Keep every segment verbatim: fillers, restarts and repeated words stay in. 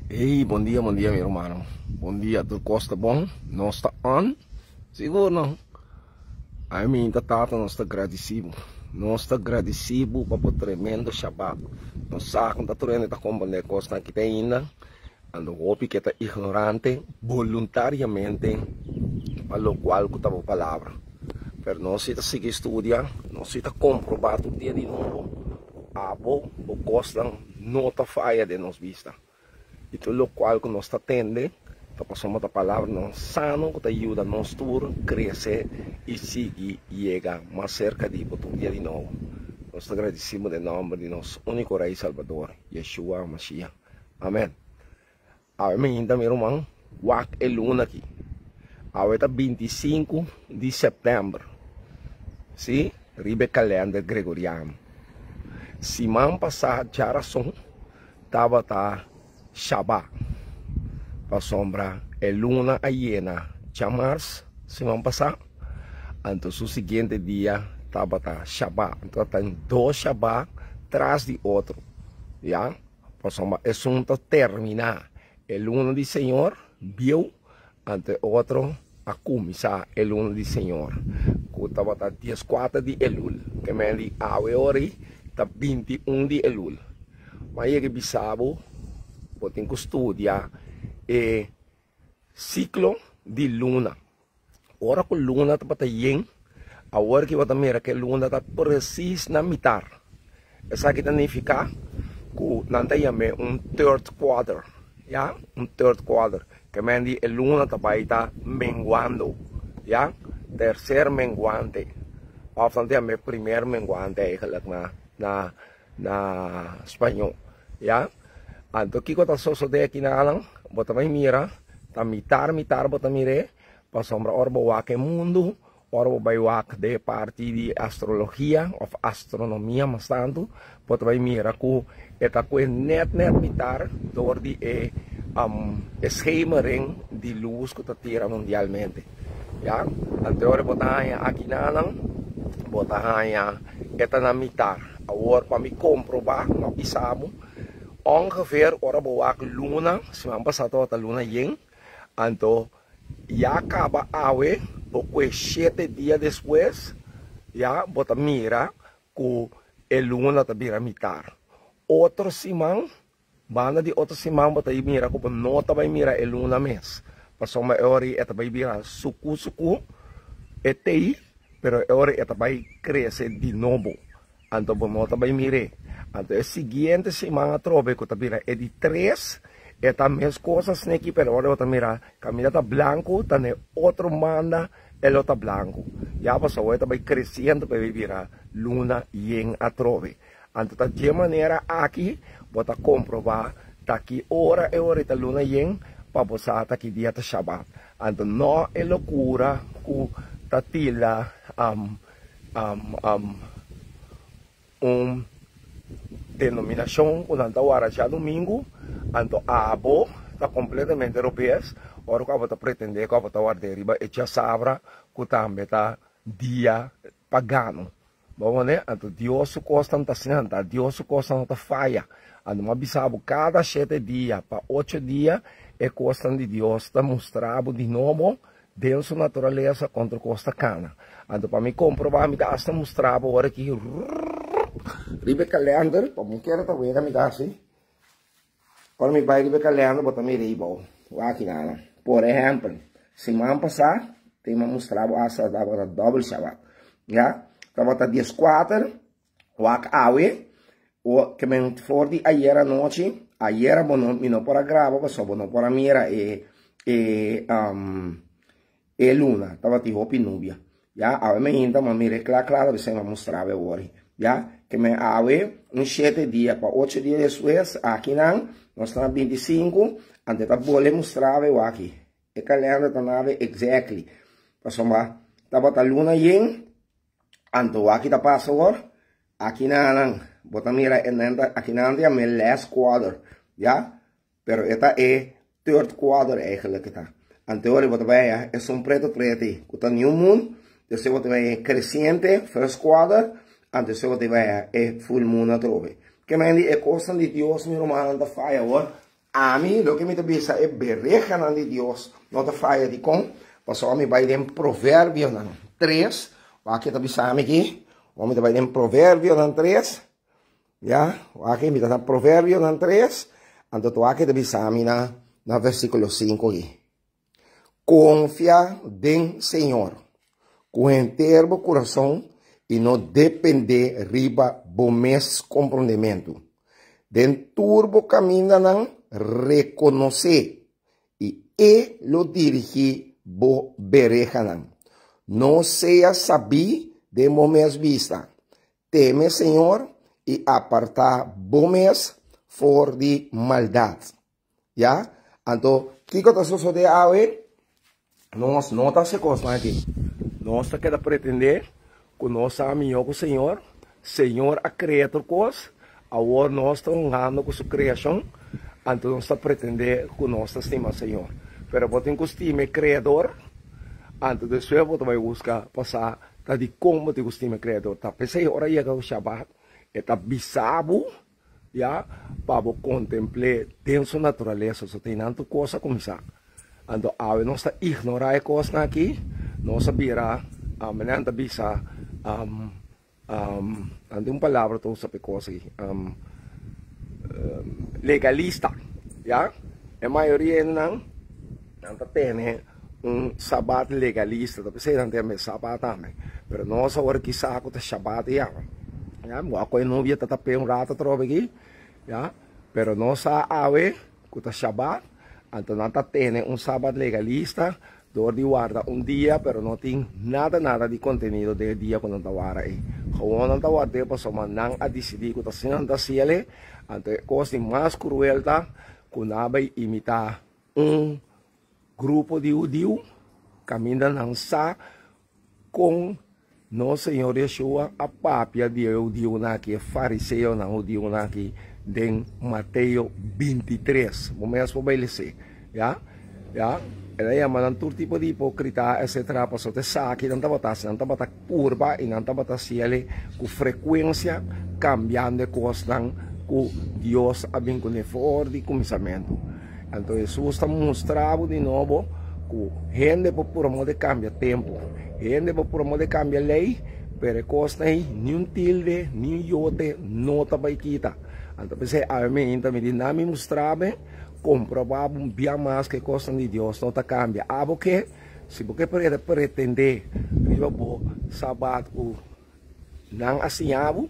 Hey, bom dia, bom dia, meu irmão. Bom dia, tudo costa bom? Nós está on? Seguro não? A mim, tá tata, nós está agradecido. Nós está agradecido para o tremendo Shabbat. Nós sabemos que está treinando, está compreendendo costa que tem ainda. Ando golpe que está ignorante, voluntariamente, para lo qual que estava a palavra. Pero nós está seguir estudar, nós está comprovar todo dia de novo. A boa, o costa não está falha de nós vista. E tudo o qual que nós atende, para passar uma palavra não sano, que ajuda a nós todos a crescer e seguir e chegar mais cerca de todo dia de novo. Nós agradecemos em nome de nosso único Rei Salvador, Yeshua Mashiach. Amém. Amém, então, meu irmão, wak é luna aqui. Agora é vinte e cinco de setembro. Sim? Ribe calendário gregoriano. Semana passada, já era som, estava tá Shabbat. Para sombra, é luna a hiena. Chamars, semana passada. Então, o seguinte dia, estava tá Shabbat. Então, tem dois Shabbat atrás de outro. Já? Para sombra, é assunto terminar. É luna de Senhor, viu? Ante outro, a começar é luna de Senhor. Que estava tá dia quatro de Elul. Que me di, a hora, tá vinte e um de Elul. Mas é que bisabo, eu tenho que estudar o ciclo de luna. Ora que a luna está yin, a hora que você mira que a luna está precis na mitad. Isso aqui significa que não tem um third quarter, já? Um third quarter. Que me diz a luna está menguando, já? Terceiro menguante. Ou tem o primeiro menguante na na na espanhol, já? Então, o que está sucedendo aqui na alam? Você vai mirar, está mitar, mitar, você mira, para sombra, orbo wak é mundo, orbo vai wak de parte de astrologia, ou astronomia, mas tanto, você vai mirar que está com net, net mitar, door die é um, schemering de luz que está tira mundialmente. Ja? Então, você vai aqui na alam, você vai está na mitar. Agora, para me comprovar, nós precisamos ongeveer ora bewak luna, semana passada a luna yin, então já acaba awe, porque sete dias depois, já bota mira que a luna está vira mitar. Outro semana, banda de outra semana bota mira que não está vai mira a luna mês. Passou uma hora e vai virar suku suku, etei, pero hora e vai crescer de novo. Então não está vai mirar. Então, a seguinte semana trove que está é de três, é também as coisas aqui, pero agora está mira, camisa está branco, está ne outro manda, ele está branco. Já passou, está vai crescendo para virar luna yin a trove. Então, de maneira aqui, bota comprovar, está aqui hora e hora está luna yin, para você está aqui dia de Shabbat. Então, não é loucura que está tila um, um, um, um denominação que não está já domingo, então a abo está completamente europeia, ora que a está pretender que a está guardar riba e já sabra que também está dia pagano. Bom, né? Então Deus costa não está assinando, Deus costa não está falha. Então uma bisabo cada sete dias para oito dias é costa de Deus está mostrado de novo de sua natureza contra costa cana. Então para me comprovar me dá esta mostrado agora que ribe calendar, para mim quero também me dar assim. Quando me vai ribe calendar, botar me ribo. Aqui nada. Por exemplo, semana passada, tem uma mostrado essa da double Shabbat. Já? Então botar dia quatro, o awe, o que me for de ayer a noite, ayer bono me não para gravar, só bono para mira e e um e luna, tava de roupa núbia. Já? A me ainda mas me reclama claro, você me mostrava agora. Já? Que me awe um sete dias para oito dias depois, aqui não, nós estamos vinte e cinco, antes da bolha mostrava eu aqui. E calendário está nave exactly. Passou lá, estava a luna yin, anto aqui está passando, aqui não, bota mira, aqui não é meu last quarter, já? Pero esta é third quarter eigenlijk está. Anterior bota vai é um preto preto, que está new moon, depois bota vai crescente, first quarter. Antes você vai é full moon a trove. Que me é coisa de Deus, meu irmão, da fire, A mí lo que me avisa es berreja de Dios, no te falla de con, pasó a mí va en Proverbios tres, va que te avisa a mí aquí, vamos a ir en Proverbios tres, ya, va que me está en Proverbios tres, entonces tú va que te avisa a mí na, na versículo cinco aquí. Confia en Señor, con entero corazón, y no depende riba bomes comprendimiento. Den turbo caminan reconocer y él lo dirige bo berejanan. No sea sabí de momes vista. Teme Señor y aparta bomes for de maldad. Ya? Entonces, ¿qué cosa de ave? Nos nota se cosa aqui. Nós tá querendo pretender que nós amigos com o Senhor, Senhor a criatura coisa, agora nós estamos honrando com sua criação, então nós está pretender que nós estimamos Senhor. Pero você tem costume criador, então depois você vai buscar passar tá de como te costume criador. Tá pensei hora chega o Shabbat, é tá bisabo, já para contemplar dentro da natureza, só tem tanto coisa começar. Então, a nós está ignorar a coisa aqui, nós sabia, a menina está bisa, um, um, ando uma palavra que eu sabe coisa aqui, um, um, legalista, já? A maioria não, não tem um sabat legalista, tá pensando que é sabat também, mas nós agora que saco tá sabat já, já? Uma coisa não via tá tapei um rato trova aqui, já? Pero nós a ave que tá sabat. Então não tem um sábado legalista, dor de guarda um dia, pero não tem nada, nada de conteúdo do dia quando está guarda aí. Como não está guarda, passou mas não a decidir que está sendo assim ele, então coisa mais cruel tá, quando vai imitar um grupo de judeu, caminhando não sa com nosso Senhor Yeshua, a papia de judeu aqui, fariseu não judeu aqui. De Mateus vinte e três, vamos estabelecer, já, já, ela é uma todo tipo de hipocrita, etcétera. Passou até saque, não estava assim, não estava assim curva e não estava assim ele com frequência cambiando de coisas que Deus havia com for de começamento. Então Jesus está mostrando de novo que gente por amor de cambia tempo, gente por amor de cambia lei, pero coisa aí nenhum tilde, nenhum iote, não está vai quitar. Então, pensei, a mim, também, de não me mostrar, comprovar um dia mais que coisa de Deus não está cambia. Ah, porque, se você pretender, eu vou saber o não assim,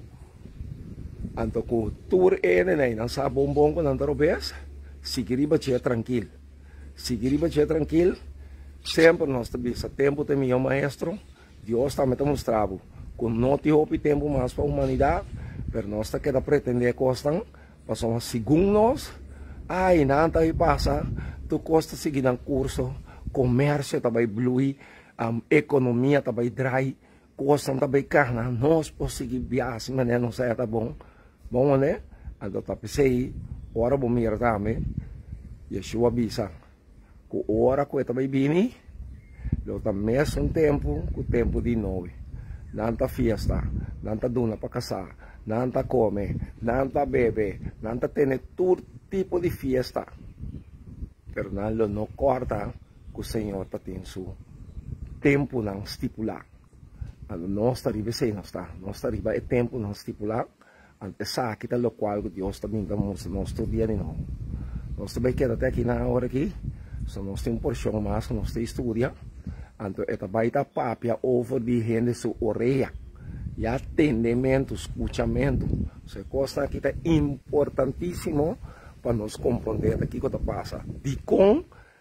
então, o tour é, né, não sabe bom bom quando não roubes, seguir bater tranquilo. Seguir bater tranquilo, sempre nós temos tempo de meu maestro, Deus também está mostrando, que não te houve tempo mais para a humanidade. Pero nós está querendo pretender costan, passamos segundo nós, ai não tá aí passa, tu costa seguir um curso, comércio também blui, um, economia também dry, costa também carna, nós conseguir viajar, mas não sei tá bom, bom né? Então tá pensei, ora bom mirar também, Yeshua bisa, que ora que também bini, lo tá mesmo tempo, que o tempo de novo, não tá fiesta, não tá duna para casar. Não come, não bebe, não tem todo tipo de fiesta. Pero não não corta que o Senhor tem seu tempo não estipular. Nós estaremos sem nós está, nós estaremos é tempo não estipular. Antes sabe que o qual Deus também damos nós todo dia não. Nós também quer até aqui na hora aqui, só nós temos porção mais que nós temos estudia. Então esta baita papia over de gente sua orelha. E atendimento, escutamento, essa coisa aqui é importantíssimo para nós compreender aqui o que passa. De com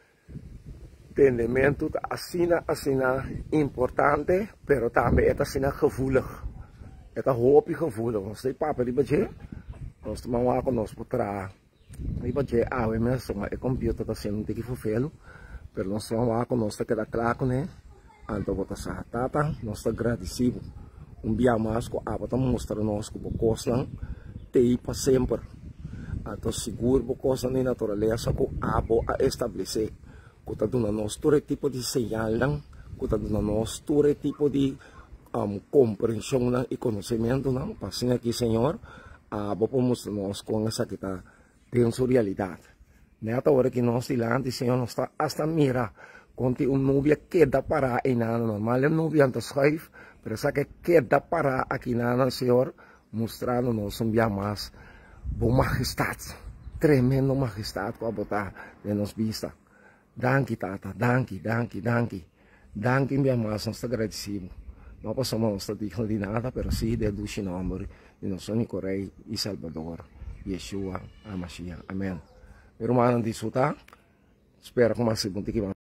atendimento, assim, assim, importante, mas também é assim, gevoelig. É hoop gevoelig. Nós temos papel de budget, nós temos uma coisa nós por trás. E budget, ah, o meu som é computer, está sendo um pouco fofelo, mas nós temos uma coisa nós queda claro, né? Então, vou estar tata, nós estamos agradecidos. Um dia mais que a Abba mostra nós que o coisa tem para sempre. Então, seguro o coisa na natureza que a Abba a estabelecer. Que está dando nós todo tipo de sinal, que está dando nós todo tipo de um, compreensão e conhecimento. Para assim aqui, Senhor, a Abba mostra nós com essa que está dentro da realidade. Nessa hora que nós dilante, Senhor, nós está hasta mira, conti um nubia queda para aí na normal, é nubia antes saif, pero essa que queda para aqui na Senhor, mostrando nós um dia mais, bom majestade, tremendo majestade para botar de nos vista. Danke, Tata, danke, danke, danke, danke, minha mais, nós está agradecido. Não passamos nossa digna de nada, pero sim de Deus em nome de nosso único Rei e Salvador, Yeshua, a Mashiach. Amém. Meu irmão, disfrutar. Espero que mais se